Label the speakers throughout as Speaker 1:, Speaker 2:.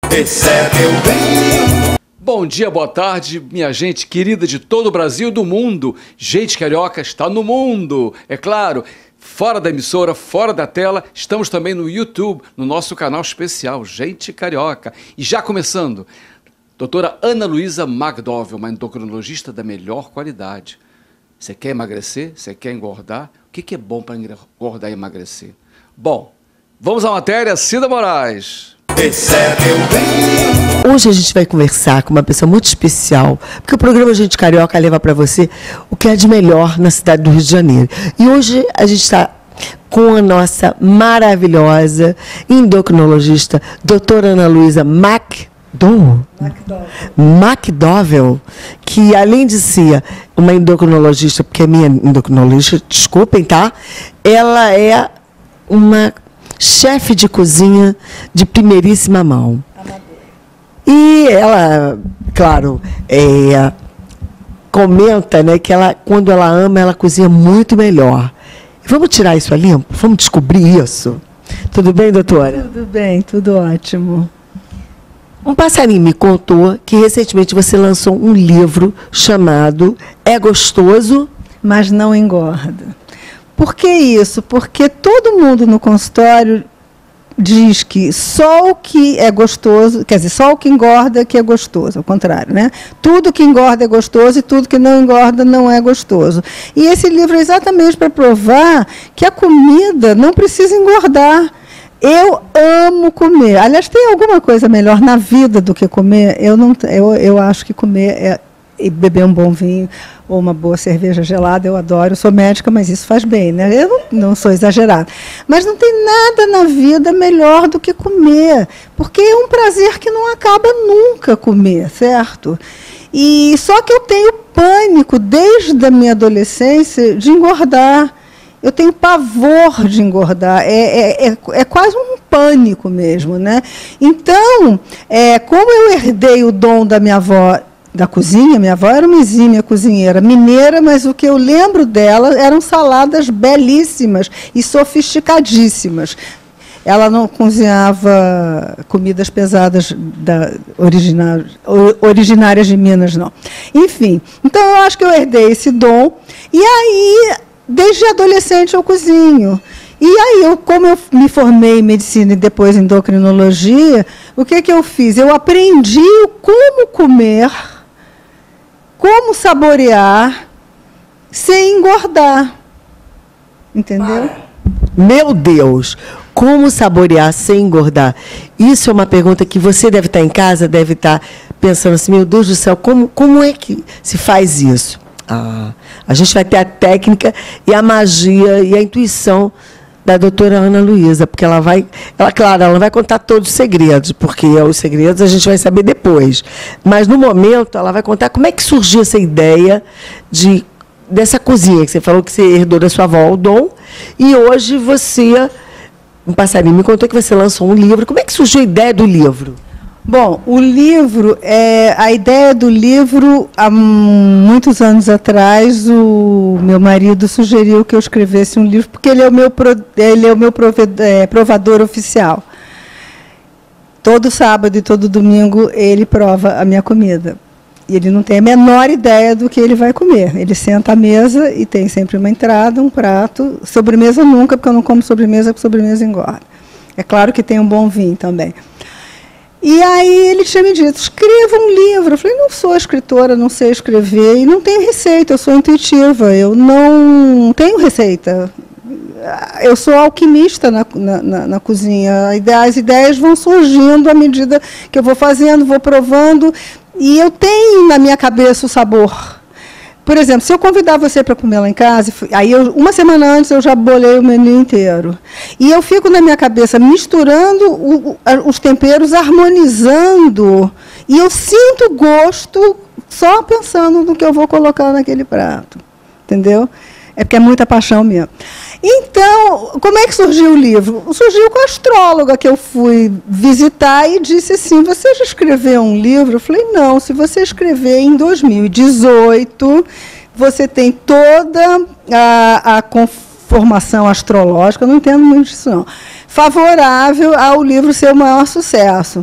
Speaker 1: recebeu bem.
Speaker 2: Bom dia, boa tarde, minha gente querida de todo o Brasil e do mundo. Gente Carioca está no mundo, é claro. Fora da emissora, fora da tela, estamos também no YouTube, no nosso canal especial, Gente Carioca. E já começando, doutora Ana Luísa McDowell, uma endocrinologista da melhor qualidade. Você quer emagrecer? Você quer engordar? O que é bom para engordar e emagrecer? Bom, vamos à matéria, Cida Moraes.
Speaker 1: Recebeu bem.
Speaker 3: Hoje a gente vai conversar com uma pessoa muito especial, porque o programa Gente Carioca leva para você o que é de melhor na cidade do Rio de Janeiro. E hoje a gente está com a nossa maravilhosa endocrinologista, doutora Ana Luísa McDowell, que além de ser uma endocrinologista, porque é minha endocrinologista, desculpem, tá? Ela é uma chefe de cozinha de primeiríssima mão. E ela, claro, comenta, né, que ela, quando ela ama, ela cozinha muito melhor. Vamos tirar isso a limpo? Vamos descobrir isso? Tudo bem, doutora?
Speaker 4: Tudo bem, tudo ótimo.
Speaker 3: Um passarinho me contou que recentemente você lançou um livro chamado É Gostoso,
Speaker 4: Mas Não Engorda. Por que isso? Porque todo mundo no consultório diz que só o que é gostoso, quer dizer, só o que engorda que é gostoso, ao contrário, né? Tudo que engorda é gostoso e tudo que não engorda não é gostoso. E esse livro é exatamente para provar que a comida não precisa engordar. Eu amo comer. Aliás, tem alguma coisa melhor na vida do que comer? Eu acho que comer e beber um bom vinho ou uma boa cerveja gelada, eu adoro, eu sou médica, mas isso faz bem, né? Eu não sou exagerada. Mas não tem nada na vida melhor do que comer, porque é um prazer que não acaba nunca comer, certo? E só que eu tenho pânico, desde a minha adolescência, de engordar. Eu tenho pavor de engordar, é quase um pânico mesmo, né? Então, como eu herdei o dom da minha avó, da cozinha, minha avó era uma exímia cozinheira mineira, mas o que eu lembro dela eram saladas belíssimas e sofisticadíssimas. Ela não cozinhava comidas pesadas originárias de Minas, não. Enfim, então eu acho que eu herdei esse dom, e aí, desde adolescente, eu cozinho. E aí, como eu me formei em medicina e depois em endocrinologia, o que eu fiz? Eu aprendi como comer, como saborear, sem engordar. Entendeu?
Speaker 3: Meu Deus, como saborear sem engordar? Isso é uma pergunta que você deve estar em casa, deve estar pensando assim, meu Deus do céu, como é que se faz isso? A gente vai ter a técnica e a magia e a intuição da doutora Ana Luísa, porque claro, ela não vai contar todos os segredos, porque os segredos a gente vai saber depois. Mas, no momento, ela vai contar como é que surgiu essa ideia dessa cozinha, que você falou que você herdou da sua avó, o dom, e hoje você, um passarinho me contou que você lançou um livro. Como é que surgiu a ideia do livro?
Speaker 4: Bom, a ideia do livro, há muitos anos atrás, o meu marido sugeriu que eu escrevesse um livro, porque ele é o meu provador oficial. Todo sábado e todo domingo ele prova a minha comida. E ele não tem a menor ideia do que ele vai comer. Ele senta à mesa e tem sempre uma entrada, um prato. Sobremesa nunca, porque eu não como sobremesa, porque sobremesa engorda. É claro que tem um bom vinho também. E aí ele tinha me dito, escreva um livro. Eu falei, não sou escritora, não sei escrever, e não tenho receita, eu sou intuitiva, eu não tenho receita. Eu sou alquimista na cozinha, as ideias vão surgindo à medida que eu vou fazendo, vou provando, e eu tenho na minha cabeça o sabor. Por exemplo, se eu convidar você para comer lá em casa, aí uma semana antes eu já bolei o menu inteiro. E eu fico na minha cabeça misturando os temperos, harmonizando, e eu sinto gosto só pensando no que eu vou colocar naquele prato. Entendeu? É porque é muita paixão mesmo. Então, como é que surgiu o livro? Surgiu com a astróloga que eu fui visitar e disse assim, você já escreveu um livro? Eu falei, não, se você escrever em 2018, você tem toda a conformação astrológica, eu não entendo muito disso não, favorável ao livro ser o maior sucesso.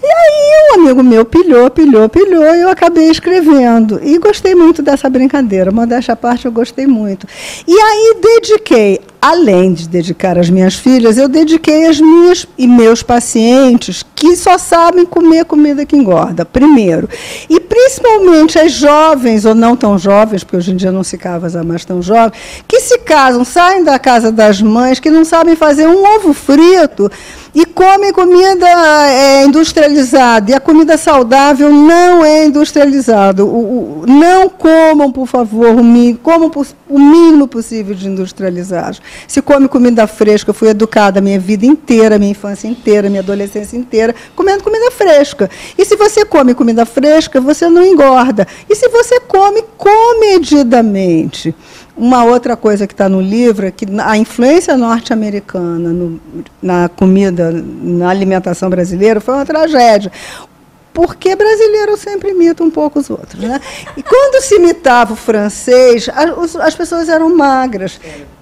Speaker 4: E aí um amigo meu pilhou, e eu acabei escrevendo. E gostei muito dessa brincadeira, modéstia à parte, eu gostei muito. E aí dediquei, além de dedicar às minhas filhas, eu dediquei às minhas e meus pacientes que só sabem comer comida que engorda, primeiro. E principalmente as jovens, ou não tão jovens, porque hoje em dia não se casa mais tão jovens, que se casam, saem da casa das mães, que não sabem fazer um ovo frito, e comem comida industrializada. E a comida saudável não é industrializada. Não comam, por favor, comam o mínimo possível de industrializados. Se come comida fresca, eu fui educada a minha vida inteira, minha infância inteira, minha adolescência inteira, comendo comida fresca. E se você come comida fresca, você não engorda. E se você come comedidamente. Uma outra coisa que está no livro é que a influência norte-americana na comida, na alimentação brasileira, foi uma tragédia. Porque brasileiro sempre imita um pouco os outros, né? E quando se imitava o francês, as pessoas eram magras.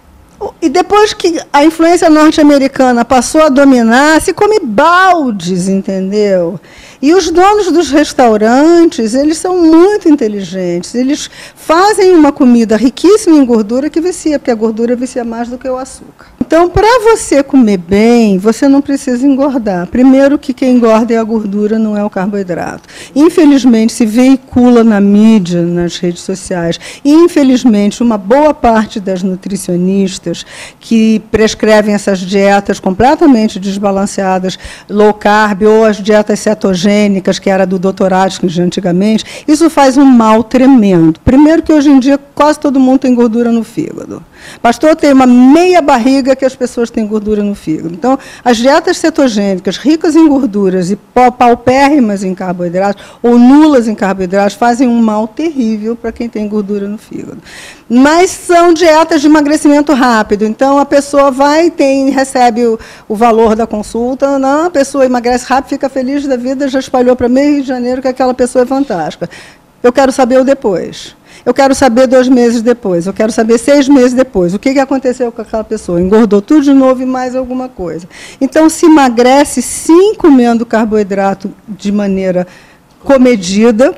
Speaker 4: E depois que a influência norte-americana passou a dominar, se come baldes, entendeu? E os donos dos restaurantes, eles são muito inteligentes. Eles fazem uma comida riquíssima em gordura que vicia, porque a gordura vicia mais do que o açúcar. Então, para você comer bem, você não precisa engordar. Primeiro que quem engorda é a gordura, não é o carboidrato. Infelizmente, se veicula na mídia, nas redes sociais, e infelizmente uma boa parte das nutricionistas que prescrevem essas dietas completamente desbalanceadas, low carb, ou as dietas cetogênicas, que era do Dr. Atkins antigamente, isso faz um mal tremendo. Primeiro que hoje em dia quase todo mundo tem gordura no fígado. Pastor, tem uma meia barriga que as pessoas têm gordura no fígado. Então, as dietas cetogênicas, ricas em gorduras e paupérrimas em carboidratos, ou nulas em carboidratos, fazem um mal terrível para quem tem gordura no fígado. Mas são dietas de emagrecimento rápido. Então, a pessoa vai, recebe o valor da consulta, não, a pessoa emagrece rápido, fica feliz da vida, já espalhou para meio Rio de Janeiro que aquela pessoa é fantástica. Eu quero saber o depois. Eu quero saber 2 meses depois, eu quero saber 6 meses depois. O que aconteceu com aquela pessoa? Engordou tudo de novo e mais alguma coisa. Então, se emagrece sim comendo carboidrato de maneira comedida,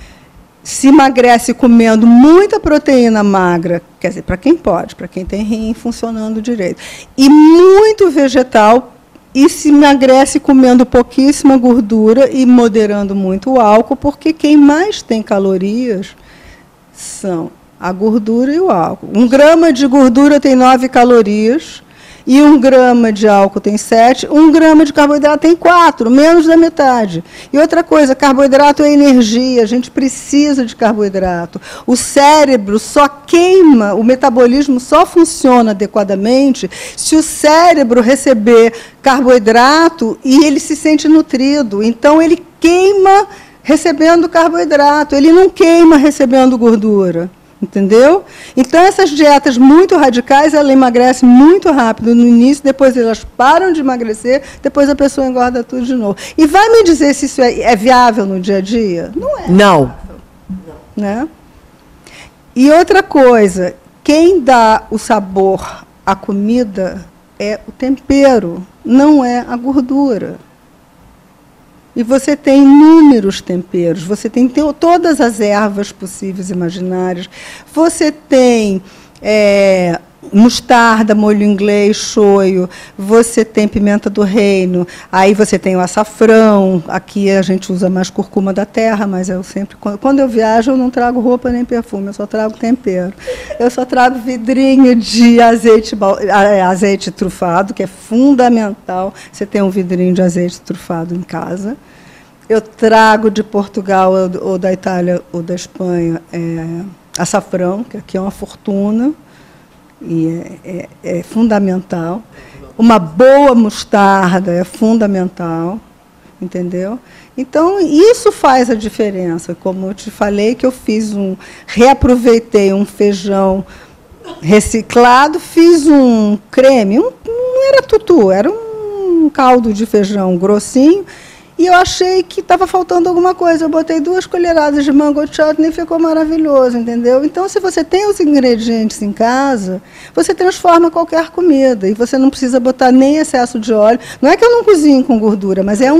Speaker 4: se emagrece comendo muita proteína magra, quer dizer, para quem pode, para quem tem rim funcionando direito, e muito vegetal, e se emagrece comendo pouquíssima gordura e moderando muito o álcool, porque quem mais tem calorias são a gordura e o álcool. 1 grama de gordura tem 9 calorias, e 1 grama de álcool tem 7, 1 grama de carboidrato tem 4, menos da metade. E outra coisa, carboidrato é energia, a gente precisa de carboidrato. O cérebro só queima, o metabolismo só funciona adequadamente se o cérebro receber carboidrato e ele se sente nutrido. Então, ele queima recebendo carboidrato, ele não queima recebendo gordura, entendeu? Então, essas dietas muito radicais, ela emagrece muito rápido no início, depois elas param de emagrecer, depois a pessoa engorda tudo de novo. E vai me dizer se isso é viável no dia a dia? Não é.
Speaker 3: Não.
Speaker 4: Né? E outra coisa, quem dá o sabor à comida é o tempero, não é a gordura. E você tem inúmeros temperos, você tem todas as ervas possíveis e imaginárias, você tem mostarda, molho inglês, shoyu, você tem pimenta do reino, aí você tem o açafrão, aqui a gente usa mais cúrcuma da terra, mas eu sempre, quando eu viajo, eu não trago roupa nem perfume, eu só trago tempero. Eu só trago vidrinho de azeite trufado, que é fundamental, você tem um vidrinho de azeite trufado em casa. Eu trago de Portugal, ou da Itália, ou da Espanha, açafrão, que aqui é uma fortuna, e é fundamental. Uma boa mostarda é fundamental, entendeu? Então, isso faz a diferença. Como eu te falei, que eu reaproveitei um feijão reciclado, fiz um creme, não era tutu, era um caldo de feijão grossinho, e eu achei que estava faltando alguma coisa. Eu botei 2 colheradas de mango chutney e ficou maravilhoso, entendeu? Então, se você tem os ingredientes em casa, você transforma qualquer comida. E você não precisa botar nem excesso de óleo. Não é que eu não cozinho com gordura, mas é um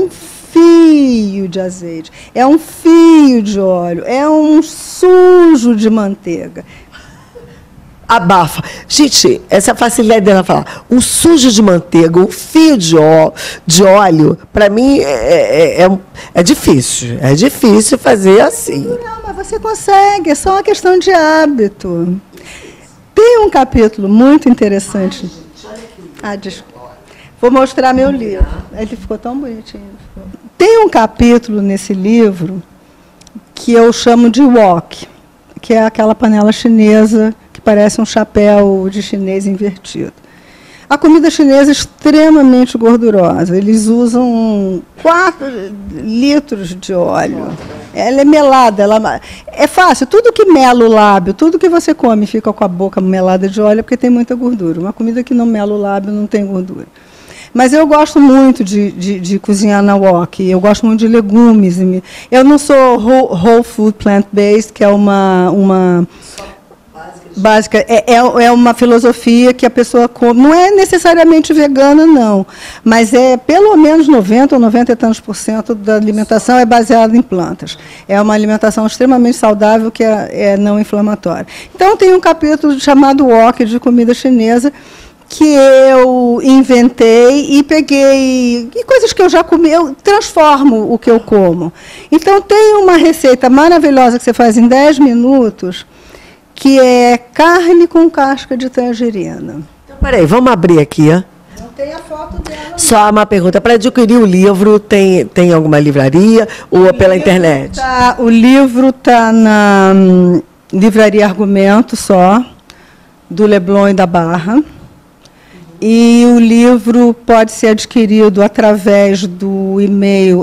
Speaker 4: fio de azeite, é um fio de óleo, é um sujo de manteiga.
Speaker 3: Abafa. Gente, essa facilidade dela falar, um sujo de manteiga, um fio de óleo, para mim é difícil. É difícil fazer assim.
Speaker 4: Não, mas você consegue, é só uma questão de hábito. Tem um capítulo muito interessante. Desculpa. Vou mostrar meu livro. Ele ficou tão bonitinho. Tem um capítulo nesse livro que eu chamo de wok, que é aquela panela chinesa que parece um chapéu de chinês invertido. A comida chinesa é extremamente gordurosa. Eles usam 4 litros de óleo. Ela é melada. É fácil. Tudo que mela o lábio, tudo que você come fica com a boca melada de óleo, porque tem muita gordura. Uma comida que não mela o lábio não tem gordura. Mas eu gosto muito de cozinhar na wok. Eu gosto muito de legumes. Eu não sou whole food plant-based, que é uma básica, é uma filosofia que a pessoa come, não é necessariamente vegana, não, mas é pelo menos 90 ou 90 e tantos % da alimentação é baseada em plantas. É uma alimentação extremamente saudável que é não inflamatória. Então, tem um capítulo chamado wok, de comida chinesa, que eu inventei e peguei, e coisas que eu já comi, eu transformo o que eu como. Então, tem uma receita maravilhosa que você faz em 10 minutos, que é carne com casca de tangerina.
Speaker 3: Então, peraí, vamos abrir aqui.
Speaker 4: Não tem a foto dela.
Speaker 3: Só uma pergunta. Para adquirir o livro, tem alguma livraria ou pela internet?
Speaker 4: O livro está na Livraria Argumento só, do Leblon e da Barra. E o livro pode ser adquirido através do e-mail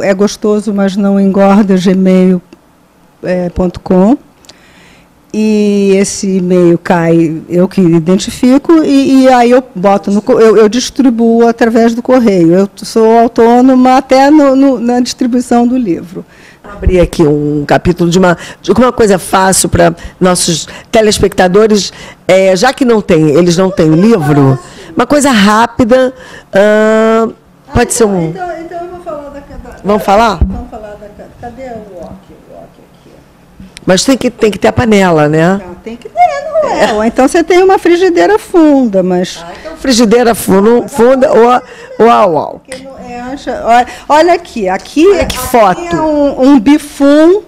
Speaker 4: gmail.com. E esse e-mail cai, eu que identifico, e aí eu boto eu distribuo através do correio. Eu sou autônoma até na distribuição do livro.
Speaker 3: Vou abrir aqui um capítulo de uma coisa fácil para nossos telespectadores, já que eles não têm o livro, uma coisa rápida, pode ser um...
Speaker 4: Então eu vou falar
Speaker 3: Vamos falar?
Speaker 4: Vamos falar cadê o wok?
Speaker 3: Mas tem que ter a panela, né?
Speaker 4: Não, tem que ter, não é? Ou então você tem uma frigideira funda, mas...
Speaker 3: Então, frigideira funda ou a wok.
Speaker 4: Olha aqui.
Speaker 3: Olha que foto.
Speaker 4: É um bifum,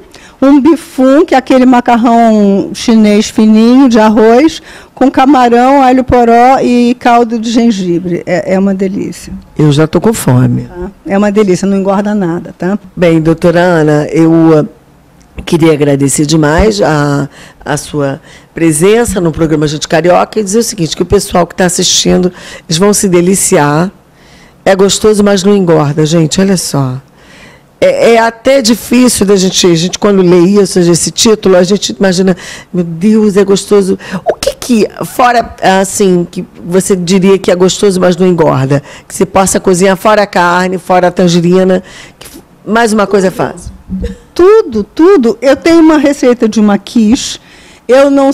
Speaker 4: que é aquele macarrão chinês fininho, de arroz, com camarão, alho poró e caldo de gengibre. É uma delícia.
Speaker 3: Eu já estou com fome.
Speaker 4: Tá? É uma delícia, não engorda nada, tá?
Speaker 3: Bem, doutora Ana, eu... queria agradecer demais a sua presença no programa Gente Carioca e dizer o seguinte, que o pessoal que está assistindo, eles vão se deliciar. É gostoso, mas não engorda, gente, olha só. É até difícil da gente quando lê isso, esse título, a gente imagina, meu Deus, é gostoso. O que fora, assim, que você diria que é gostoso, mas não engorda? Que você possa cozinhar fora a carne, fora a tangerina, mais uma coisa fácil.
Speaker 4: Tudo. Eu tenho uma receita de uma quiche. Eu não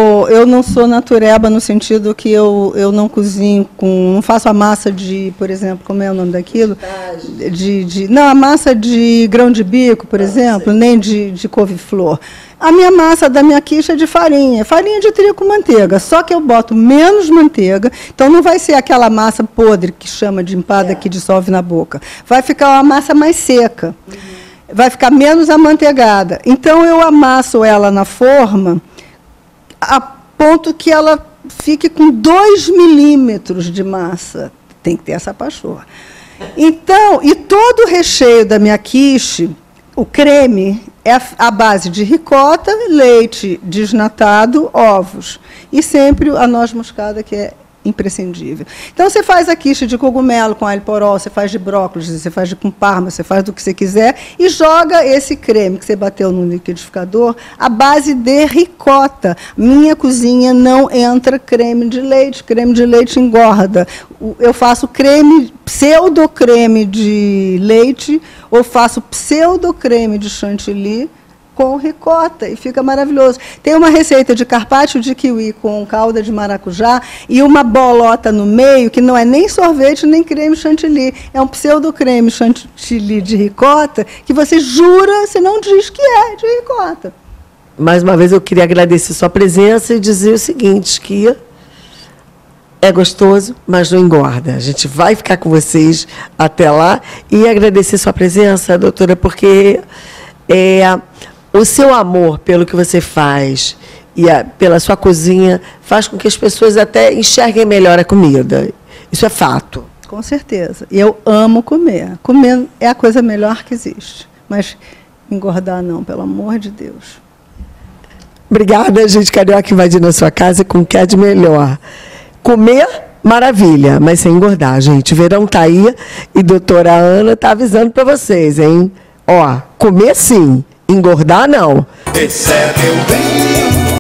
Speaker 4: sou natureba no sentido que eu não cozinho não faço a massa de, por exemplo, como é o nome daquilo? Não, a massa de grão de bico, por exemplo, nem de couve-flor. A minha massa da minha quiche é de farinha de trigo com manteiga, só que eu boto menos manteiga, então não vai ser aquela massa podre que chama de empada que dissolve na boca. Vai ficar uma massa mais seca. Vai ficar menos amanteigada. Então, eu amasso ela na forma a ponto que ela fique com 2 milímetros de massa. Tem que ter essa pachorra. Então, e todo o recheio da minha quiche, o creme, é a base de ricota, leite desnatado, ovos. E sempre a noz moscada, que é imprescindível. Então, você faz a quiche de cogumelo com alho poró, você faz de brócolis, você faz com parma, você faz do que você quiser e joga esse creme que você bateu no liquidificador à base de ricota. Minha cozinha não entra creme de leite engorda. Eu faço pseudo-creme de leite ou faço pseudo-creme de chantilly com ricota e fica maravilhoso. Tem uma receita de carpaccio de kiwi com calda de maracujá e uma bolota no meio, que não é nem sorvete nem creme chantilly. É um pseudo creme chantilly de ricota que você jura, você não diz que é de ricota.
Speaker 3: Mais uma vez eu queria agradecer sua presença e dizer o seguinte, que é gostoso, mas não engorda. A gente vai ficar com vocês até lá e agradecer sua presença, doutora, porque o seu amor pelo que você faz e pela sua cozinha faz com que as pessoas até enxerguem melhor a comida. Isso é fato.
Speaker 4: Com certeza. E eu amo comer. Comer é a coisa melhor que existe. Mas engordar não, pelo amor de Deus.
Speaker 3: Obrigada, gente carioca, invadir na sua casa com o que há de melhor. Comer, maravilha, mas sem engordar, gente. O verão tá aí e doutora Ana tá avisando para vocês, hein? Ó, comer sim, engordar não.
Speaker 1: Esse é meu bem.